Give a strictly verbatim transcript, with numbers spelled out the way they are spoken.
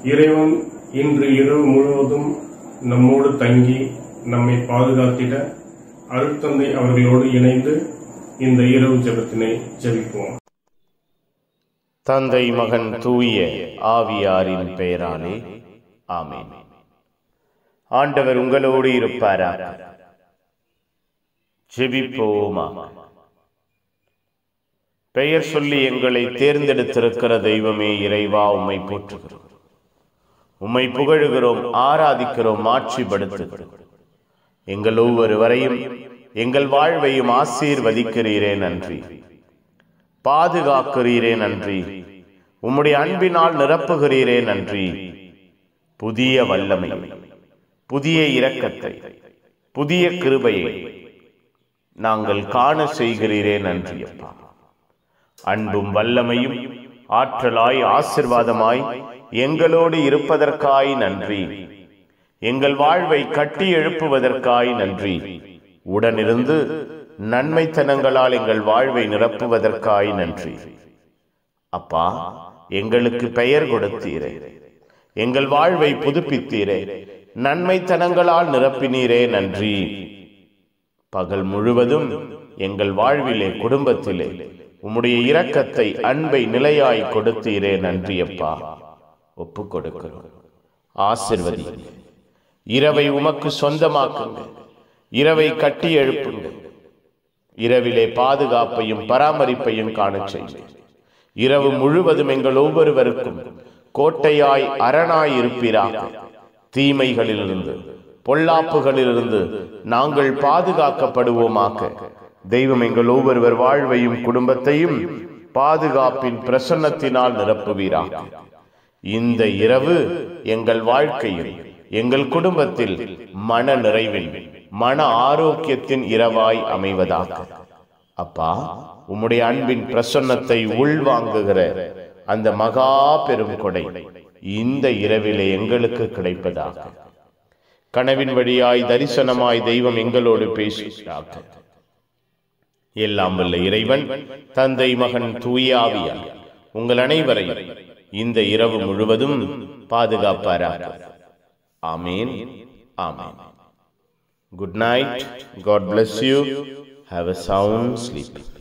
இறைவன் இன்று இரவு முழுவதும் நம்மோடு தங்கி நம்மை பாதுகாத்திட அருட்தந்தை அவர்களோடு இணைந்து இந்த இரவு ஜெபத்தினை ஜெபிப்போம். தந்தை மகன் தூய ஆவியாரின் பெயராலே ஆமென். ஆண்டவர் உங்களோடு இருப்பாராக. ஜெபிப்போமா. பெயர் சொல்லி எங்களை தேர்ந்தெடுத்திருக்கிற தெய்வமே இறைவா, உம்மை போற்றுகிறோம், உம்மை புகழுகிறோம், ஆராதிக்கிறோம், மாட்சிப்படுத்துகிறோம். எங்கள் ஒவ்வொருவரையும் எங்கள் வாழ்வையும் ஆசீர்வதிக்கிறீரே நன்றி, பாதுகாக்கிறீரே நன்றி, உம்முடைய அன்பினால் நிரப்புகிறீரே நன்றி. புதிய வல்லமை, புதிய இரக்கத்தை, புதிய கிருபையை நாங்கள் காண செய்கிறீரே நன்றி அப்பா. அன்பும் வல்லமையும் ஆற்றலாய் ஆசீர்வாதமாய் எங்களோடு இருப்பதற்காய் நன்றி. எங்கள் வாழ்வை கட்டி எழுப்புவதற்காய் நன்றி. உடனிருந்து நன்மைத்தனங்களால் எங்கள் வாழ்வை நிரப்புவதற்காய் நன்றி அப்பா. எங்களுக்கு பெயர் கொடுத்தீரே, எங்கள் வாழ்வை புதுப்பித்தீரே, நன்மைத்தனங்களால் நிரப்பினீரே நன்றி. பகல் முழுவதும் எங்கள் வாழ்விலே, குடும்பத்திலே உம்முடைய இரக்கத்தை, அன்பை நிலையாய் கொடுத்தீரே நன்றி அப்பா. ஒப்பு கொடுக்கிறோம். ஆசீர்வதி. இரவை உமக்கு சொந்தமாக்குங்க. இரவை கட்டி எழுப்புங்க. இரவிலே பாதுகாப்பையும் பராமரிப்பையும் காண செய்யுங்க. இரவு முழுவதும் எங்கள் ஒவ்வொருவருக்கும் கோட்டையாய் அரணாய் இருப்பீராக. தீமைகளிலிருந்து, பொல்லாப்புகளிலிருந்து நாங்கள் பாதுகாக்கப்படுவோமாக. தெய்வம் எங்கள் ஒவ்வொருவர் வாழ்வையும் குடும்பத்தையும் பாதுகாப்பின் பிரசன்னத்தினால் நிரப்புவீராக. இந்த இரவு எங்கள் வாழ்க்கையில், எங்கள் குடும்பத்தில் மன நிறைவில், மன ஆரோக்கியத்தின் இரவாய் அமைவதாக. அப்பா, உம்முடைய அன்பின் பிரசன்னத்தை உள்வாங்குகிற அந்த மகா பெரும் கொடை இந்த இரவிலே எங்களுக்கு கிடைப்பதாக. கனவின் வழியாய் தரிசனமாய் தெய்வம் எங்களோடு பேசுகிறாக. எல்லாம் வல்ல இறைவன், தந்தை மகன் தூய ஆவியார் உங்கள் அனைவரையும் இந்த இரவு முழுவதும் பாதுகாப்பாராக. ஆமீன், ஆமீன். Good night. God bless you. Have a sound sleep.